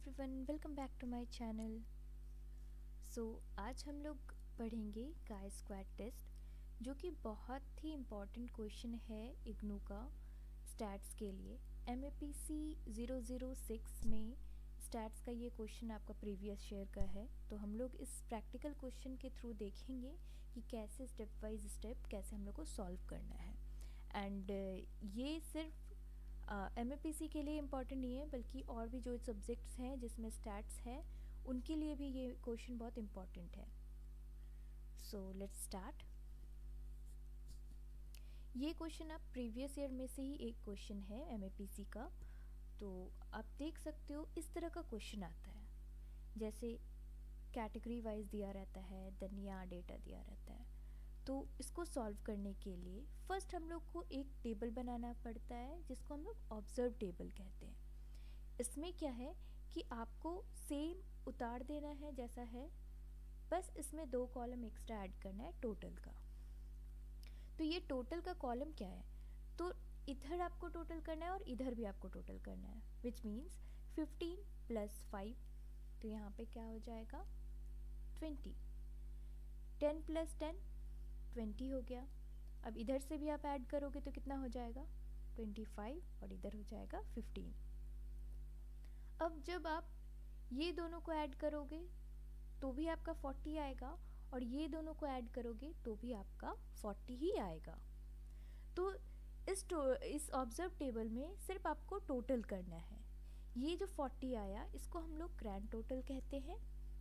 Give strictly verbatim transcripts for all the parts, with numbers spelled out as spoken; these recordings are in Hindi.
Everyone, welcome back to my channel. So आज हम लोग पढ़ेंगे काई स्क्वायर टेस्ट, जो कि बहुत ही इम्पॉर्टेंट क्वेश्चन है इग्नू का स्टैट्स के लिए। M A P C zero zero six में स्टैट्स का ये क्वेश्चन आपका प्रीवियस ईयर का है। तो हम लोग इस प्रैक्टिकल क्वेश्चन के थ्रू देखेंगे कि कैसे स्टेप वाइज स्टेप कैसे हम लोग को सॉल्व करना है। एंड uh, ये सिर्फ एम ए पी सी के लिए इम्पॉर्टेंट नहीं है, बल्कि और भी जो सब्जेक्ट्स हैं जिसमें स्टैट्स है उनके लिए भी ये क्वेश्चन बहुत इम्पॉर्टेंट है। So let's start. ये क्वेश्चन आप प्रीवियस ईयर में से ही एक क्वेश्चन है एम ए पी सी का। तो आप देख सकते हो इस तरह का क्वेश्चन आता है, जैसे कैटेगरी वाइज दिया रहता है, देन यहाँ डेटा दिया रहता है। तो इसको सॉल्व करने के लिए फर्स्ट हम लोग को एक टेबल बनाना पड़ता है जिसको हम लोग ऑब्जर्व टेबल कहते हैं। इसमें क्या है कि आपको सेम उतार देना है जैसा है, बस इसमें दो कॉलम एक्स्ट्रा ऐड करना है टोटल का। तो ये टोटल का कॉलम क्या है, तो इधर आपको टोटल करना है और इधर भी आपको टोटल करना है, which means fifteen plus five, तो यहाँ पे क्या हो जाएगा twenty. Ten plus ten twenty हो गया। अब इधर से भी आप ऐड करोगे तो कितना हो जाएगा ट्वेंटी फाइव, और इधर हो जाएगा फिफ्टीन। अब जब आप ये दोनों को ऐड करोगे तो भी आपका फोर्टी आएगा, और ये दोनों को ऐड करोगे तो भी आपका फोर्टी ही आएगा। तो इस इस ऑब्जर्व टेबल में सिर्फ आपको टोटल करना है। ये जो फोर्टी आया इसको हम लोग ग्रैंड टोटल कहते हैं।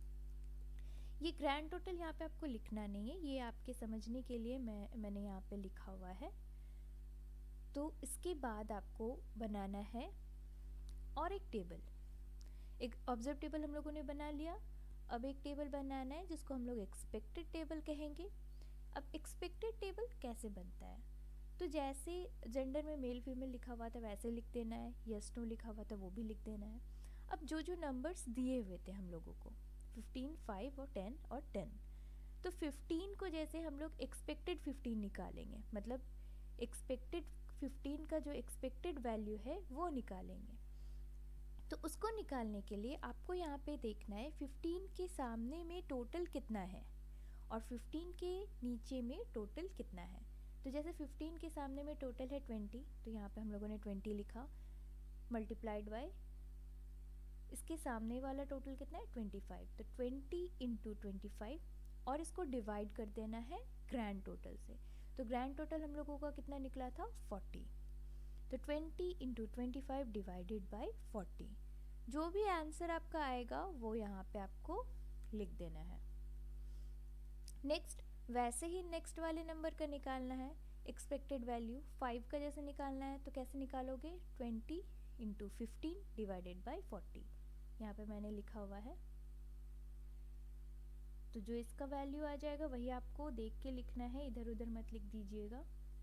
ये ग्रैंड टोटल यहाँ पे आपको लिखना नहीं है, ये आपके समझने के लिए मैं मैंने यहाँ पे लिखा हुआ है। तो इसके बाद आपको बनाना है और एक टेबल। एक ऑब्जर्व टेबल हम लोगों ने बना लिया, अब एक टेबल बनाना है जिसको हम लोग एक्सपेक्टेड टेबल कहेंगे। अब एक्सपेक्टेड टेबल कैसे बनता है, तो जैसे जेंडर में मेल फीमेल लिखा हुआ था वैसे लिख देना है, यस नो लिखा हुआ था वो भी लिख देना है। अब जो जो नंबर्स दिए हुए थे हम लोगों को फिफ्टीन, फाइव और टेन और टेन, तो फिफ्टीन को जैसे हम लोग एक्सपेक्टेड फिफ्टीन निकालेंगे, मतलब एक्सपेक्टेड फिफ्टीन का जो एक्सपेक्टेड वैल्यू है वो निकालेंगे। तो उसको निकालने के लिए आपको यहाँ पे देखना है फिफ्टीन के सामने में टोटल कितना है और फिफ्टीन के नीचे में टोटल कितना है। तो जैसे फिफ्टीन के सामने में टोटल है ट्वेंटी, तो यहाँ पे हम लोगों ने ट्वेंटी लिखा, मल्टीप्लाइड बाय इसके सामने वाला टोटल कितना है ट्वेंटी फाइव, तो ट्वेंटी इंटू ट्वेंटी फाइव, और इसको डिवाइड कर देना है ग्रैंड टोटल से। तो ग्रैंड टोटल हम लोगों का कितना निकला था फोर्टी, तो twenty into twenty five divided by forty. जो भी आंसर आपका आएगा वो यहाँ पे आपको लिख देना है। नेक्स्ट वैसे ही नेक्स्ट वाले नंबर का निकालना है एक्सपेक्टेड वैल्यू। फाइव का जैसे निकालना है तो कैसे निकालोगे, twenty into fifteen divided by forty, यहाँ पे मैंने लिखा हुआ है। तो जो इसका वैल्यू आ जाएगा वही आपको देख के लिखना है, इधर उधर मत लिख दीजिएगा।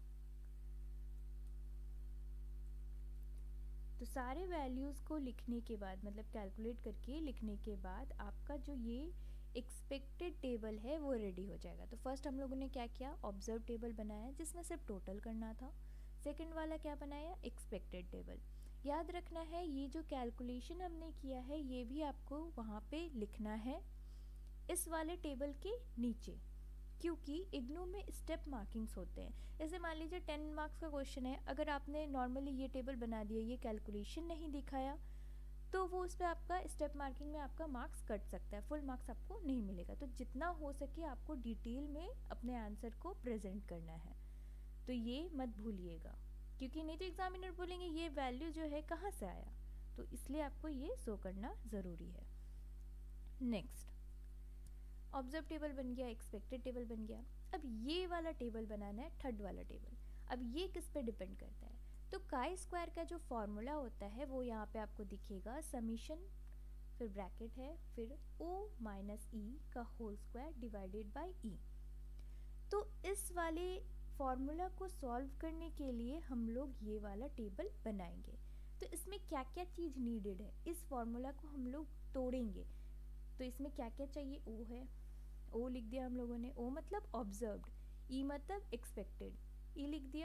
तो सारे वैल्यूज को लिखने के बाद, मतलब कैलकुलेट करके लिखने के बाद, आपका जो ये एक्सपेक्टेड टेबल है वो रेडी हो जाएगा। तो फर्स्ट हम लोगों ने क्या किया, ऑब्जर्व टेबल बनाया जिसमें सिर्फ टोटल करना था। सेकंड वाला क्या बनाया, एक्सपेक्टेड टेबल। याद रखना है ये जो कैलकुलेशन हमने किया है ये भी आपको वहाँ पे लिखना है इस वाले टेबल के नीचे, क्योंकि इग्नू में स्टेप मार्किंग्स होते हैं। जैसे मान लीजिए टेन मार्क्स का क्वेश्चन है, अगर आपने नॉर्मली ये टेबल बना दिया, ये कैलकुलेशन नहीं दिखाया, तो वो उस पर आपका स्टेप मार्किंग में आपका मार्क्स कट सकता है, फुल मार्क्स आपको नहीं मिलेगा। तो जितना हो सके आपको डिटेल में अपने आंसर को प्रेजेंट करना है, तो ये मत भूलिएगा, क्योंकि नहीं तो एग्जामिनर बोलेंगे ये वैल्यू जो है कहाँ से आया, तो इसलिए आपको ये शो करना ज़रूरी है। नेक्स्ट ऑब्जर्व टेबल बन गया, एक्सपेक्टेड टेबल बन गया। अब ये वाला टेबल बनाना है, थर्ड वाला टेबल। अब ये किस पे डिपेंड करता है, तो काई स्क्वायर का जो फॉर्मूला होता है वो यहाँ पे आपको दिखेगा, समीशन फिर ब्रैकेट है, फिर ओ माइनस ई का whole square divided by E. तो इस वाले फॉर्मूला को सॉल्व करने के लिए हम लोग ये वाला टेबल बनाएंगे। तो इसमें क्या क्या चीज़ नीडेड है, इस फॉर्मूला को हम लोग तोड़ेंगे। तो इसमें क्या क्या चाहिए, ओ है, ओ लिख दिया हम लोगों ने, ओ मतलब ऑब्जर्व्ड, ई मतलब एक्सपेक्टेड, ई लिख दिया।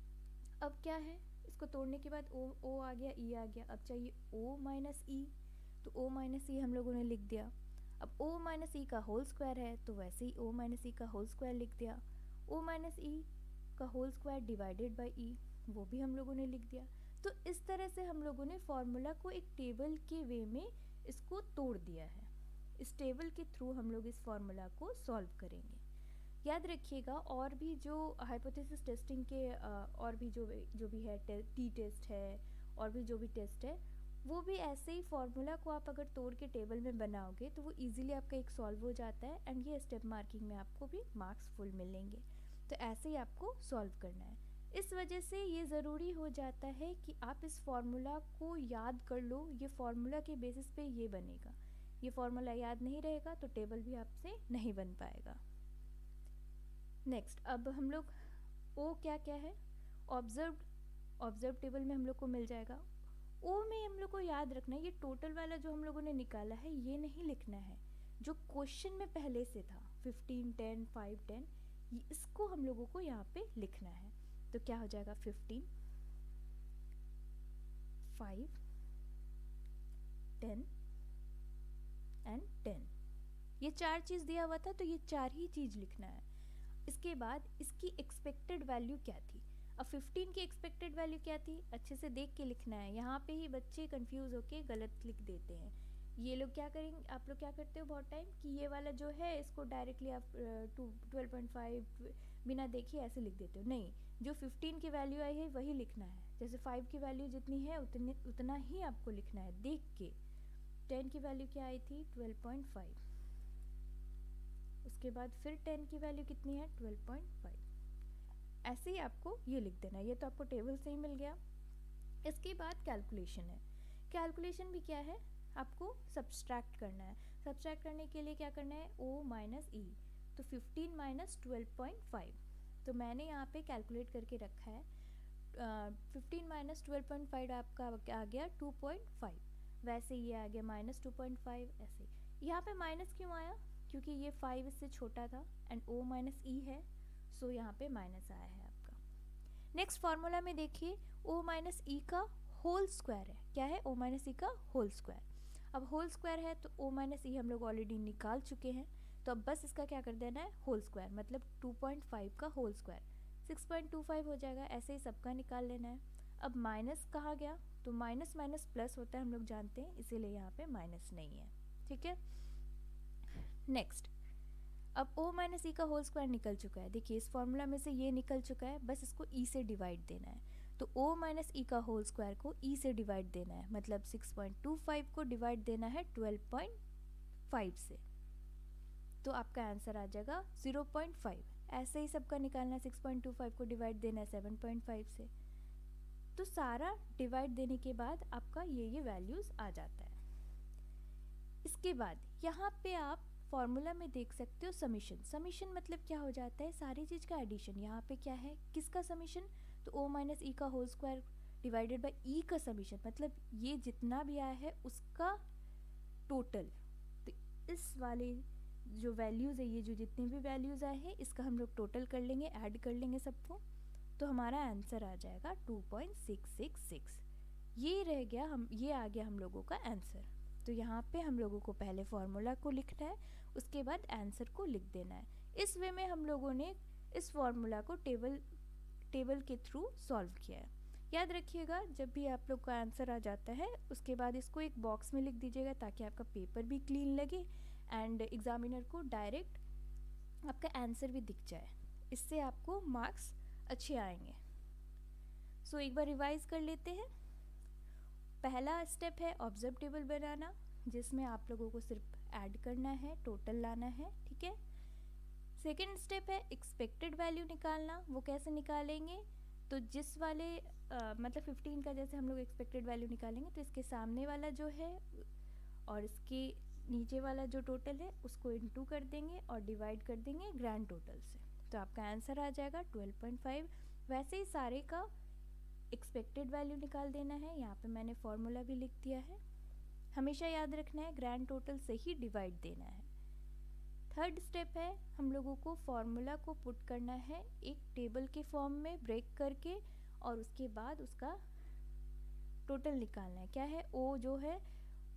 अब क्या है, इसको तोड़ने के बाद ओ ओ आ गया, ई आ गया। अब चाहिए ओ माइनस ई, तो ओ माइनस ई हम लोगों ने लिख दिया। अब ओ माइनस ई का होल स्क्वायर है तो वैसे ही ओ माइनस ई का होल स्क्वायर लिख दिया। ओ माइनस ई का whole square divided by E, वो भी हम लोगों ने लिख दिया। तो इस तरह से हम लोगों ने फॉर्मूला को एक टेबल के वे में इसको तोड़ दिया है। इस टेबल के थ्रू हम लोग इस फॉर्मूला को सॉल्व करेंगे। याद रखिएगा, और भी जो हाइपोथेसिस टेस्टिंग के और भी जो जो भी है टी टेस्ट है और भी जो भी टेस्ट है, वो भी ऐसे ही फॉर्मूला को आप अगर तोड़ के टेबल में बनाओगे तो वो इजीली आपका एक सॉल्व हो जाता है एंड ये स्टेप मार्किंग में आपको भी मार्क्स फुल मिलेंगे। तो ऐसे ही आपको सॉल्व करना है। इस वजह से ये ज़रूरी हो जाता है कि आप इस फॉर्मूला को याद कर लो। ये फॉर्मूला के बेसिस पे ये बनेगा। ये फॉर्मूला याद नहीं रहेगा तो टेबल भी आपसे नहीं बन पाएगा। नेक्स्ट, अब हम लोग ओ क्या क्या है, ऑब्जर्व ऑब्जर्व टेबल में हम लोग को मिल जाएगा। ओ में हम लोग को याद रखना है, ये टोटल वाला जो हम लोगों ने निकाला है ये नहीं लिखना है, जो क्वेश्चन में पहले से था फिफ्टीन टेन फाइव टेन, इसको हम लोगों को यहाँ पे लिखना है। तो क्या हो जाएगा, fifteen five ten and ten, ये चार चीज़ दिया हुआ था तो ये चार ही चीज़ लिखना है। इसके बाद इसकी एक्सपेक्टेड वैल्यू क्या थी। अब फिफ्टीन की एक्सपेक्टेड वैल्यू क्या थी, अच्छे से देख के लिखना है। यहाँ पे ही बच्चे कंफ्यूज होके गलत लिख देते हैं। ये लोग क्या करेंगे, आप लोग क्या करते हो बहुत टाइम कि ये वाला जो है इसको डायरेक्टली आप टू ट्वेल्व पॉइंट फाइव बिना देखे ऐसे लिख देते हो। नहीं, जो फिफ्टीन की वैल्यू आई है वही लिखना है। जैसे फाइव की वैल्यू जितनी है उतनी उतना ही आपको लिखना है देख के। टेन की वैल्यू क्या आई थी, ट्वेल्व पॉइंट फाइव। उसके बाद फिर टेन की वैल्यू कितनी है, ट्वेल्व पॉइंट फाइव। ऐसे ही आपको ये लिख देना है। ये तो आपको टेबल से ही मिल गया। इसके बाद कैलकुलेशन है। कैलकुलेशन भी क्या है, आपको सब्सट्रैक्ट करना है। सब्सट्रैक्ट करने के लिए क्या करना है, ओ माइनस ई, तो fifteen minus twelve point five. तो मैंने यहाँ पे कैलकुलेट करके रखा है। Fifteen minus twelve point five आपका आ गया टू पॉइंट फाइव। वैसे ये आ गया माइनस टू पॉइंट फाइव। ऐसे यहाँ पे माइनस क्यों आया, क्योंकि ये फाइव इससे छोटा था एंड ओ माइनस ई है, सो so यहाँ पे माइनस आया है आपका। नेक्स्ट फार्मूला में देखिए, ओ माइनस ई का होल स्क्वायर है। क्या है, ओ माइनस ई का होल स्क्वायर। अब होल स्क्वायर है तो ओ माइनस ई हम लोग ऑलरेडी निकाल चुके हैं, तो अब बस इसका क्या कर देना है, होल स्क्वायर, मतलब टू पॉइंट फाइव का whole square six point two five हो जाएगा। ऐसे ही सबका निकाल लेना है। अब माइनस कहाँ गया, तो माइनस माइनस प्लस होता है हम लोग जानते हैं, इसीलिए यहाँ पे माइनस नहीं है। ठीक है, नेक्स्ट, अब o माइनस ई का होल स्क्वायर निकल चुका है। देखिए इस फॉर्मूला में से ये निकल चुका है, बस इसको e से डिवाइड देना है। तो o माइनस ई का होल स्क्वायर को e से डिवाइड देना है, मतलब सिक्स पॉइंट टू फाइव को डिवाइड देना है ट्वेल्व पॉइंट फाइव से, तो आपका आंसर आ जाएगा ज़ीरो पॉइंट फाइव। ऐसे ही सबका निकालना है, सिक्स पॉइंट टू फाइव को डिवाइड देना है सेवन पॉइंट फाइव से। तो सारा डिवाइड देने के बाद आपका ये ये वैल्यूज़ आ जाता है। इसके बाद यहाँ पे आप फॉर्मूला में देख सकते हो समीशन। समीशन मतलब क्या हो जाता है, सारी चीज़ का एडिशन। यहाँ पे क्या है, किसका समीशन, तो o माइनस ई का whole square divided by E का समीशन, मतलब ये जितना भी आया है उसका टोटल। तो इस वाले जो वैल्यूज़ है, ये जो जितनी भी वैल्यूज़ आए हैं इसका हम लोग टोटल कर लेंगे, ऐड कर लेंगे सबको, तो हमारा आंसर आ जाएगा two point six six six. ये रह गया, हम ये आ गया हम लोगों का आंसर। तो यहाँ पे हम लोगों को पहले फॉर्मूला को लिखना है, उसके बाद आंसर को लिख देना है। इस वे में हम लोगों ने इस फॉर्मूला को टेबल टेबल के थ्रू सॉल्व किया है। याद रखिएगा, जब भी आप लोग का आंसर आ जाता है उसके बाद इसको एक बॉक्स में लिख दीजिएगा, ताकि आपका पेपर भी क्लीन लगे एंड एग्जामिनर को डायरेक्ट आपका आंसर भी दिख जाए। इससे आपको मार्क्स अच्छे आएंगे। सो so, एक बार रिवाइज कर लेते हैं। पहला स्टेप है ऑब्जर्व टेबल बनाना, जिसमें आप लोगों को सिर्फ ऐड करना है, टोटल लाना है। ठीक है, सेकेंड स्टेप है एक्सपेक्टेड वैल्यू निकालना। वो कैसे निकालेंगे, तो जिस वाले आ, मतलब फिफ्टीन का जैसे हम लोग एक्सपेक्टेड वैल्यू निकालेंगे तो इसके सामने वाला जो है और इसके नीचे वाला जो टोटल है उसको इनटू कर देंगे और डिवाइड कर देंगे ग्रैंड टोटल से, तो आपका आंसर आ जाएगा ट्वेल्व पॉइंट फाइव। वैसे ही सारे का एक्सपेक्टेड वैल्यू निकाल देना है। यहाँ पे मैंने फॉर्मूला भी लिख दिया है। हमेशा याद रखना है ग्रैंड टोटल से ही डिवाइड देना है। थर्ड स्टेप है हम लोगों को फॉर्मूला को पुट करना है एक टेबल के फॉर्म में ब्रेक करके, और उसके बाद उसका टोटल निकालना है। क्या है, ओ जो है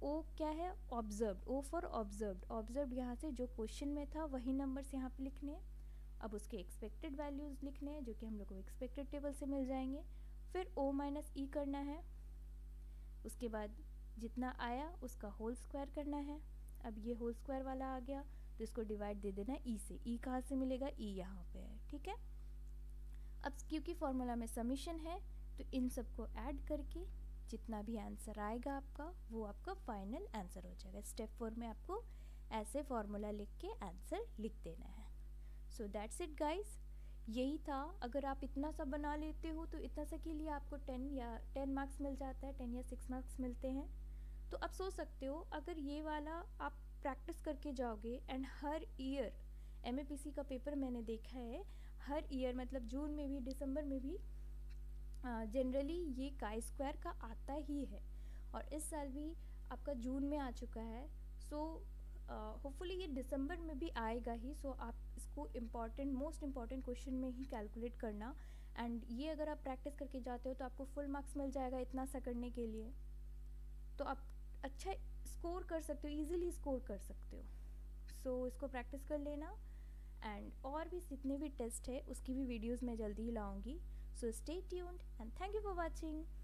ओ क्या है, observed, O for observed. Observed यहाँ से जो क्वेश्चन में था वही नंबर्स यहाँ पे लिखने हैं। अब उसके एक्सपेक्टेड वैल्यूज़ लिखने हैं जो कि हम लोग को एक्सपेक्टेड टेबल से मिल जाएंगे। फिर ओ माइनस ई करना है, उसके बाद जितना आया उसका होल स्क्वायर करना है। अब ये होल स्क्वायर वाला आ गया तो इसको डिवाइड दे देना ई से। ई कहाँ से मिलेगा, ई यहाँ पे है, ठीक है। अब क्योंकि फॉर्मूला में समीशन है तो इन सबको ऐड करके जितना भी आंसर आएगा आपका वो आपका फाइनल आंसर हो जाएगा। स्टेप फोर में आपको ऐसे फॉर्मूला लिख के आंसर लिख देना है। सो दैट्स इट गाइस, यही था। अगर आप इतना सा बना लेते हो तो इतना सा के लिए आपको टेन या टेन मार्क्स मिल जाता है, टेन या सिक्स मार्क्स मिलते हैं। तो आप सोच सकते हो अगर ये वाला आप प्रैक्टिस करके जाओगे एंड हर year M A P C का पेपर मैंने देखा है हर ईयर, मतलब जून में भी दिसंबर में भी जनरली uh, ये काई स्क्वायर का आता ही है, और इस साल भी आपका जून में आ चुका है। सो होपफुली ये दिसंबर में भी आएगा ही। सो so, आप इसको इम्पॉर्टेंट मोस्ट इम्पॉर्टेंट क्वेश्चन में ही कैलकुलेट करना, एंड ये अगर आप प्रैक्टिस करके जाते हो तो आपको फुल मार्क्स मिल जाएगा इतना सा करने के लिए। तो आप अच्छा स्कोर कर सकते हो, इजीली स्कोर कर सकते हो। सो so, इसको प्रैक्टिस कर लेना। एंड और भी जितने भी टेस्ट है उसकी भी वीडियोस मैं जल्दी ही लाऊंगी। So stay tuned and thank you for watching.